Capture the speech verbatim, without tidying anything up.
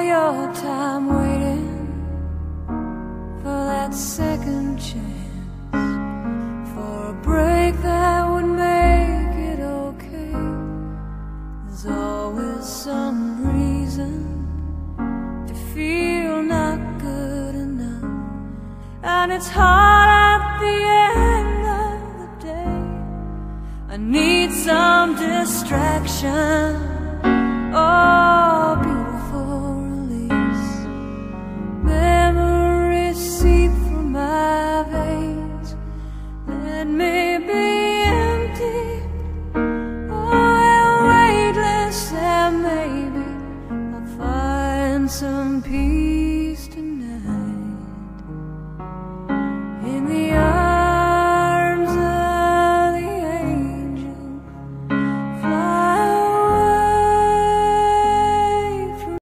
your time waiting for that second chance, for a break that would make it okay. There's always some reason to feel not good enough, and it's hard at the end of the day. I need some distraction. Oh,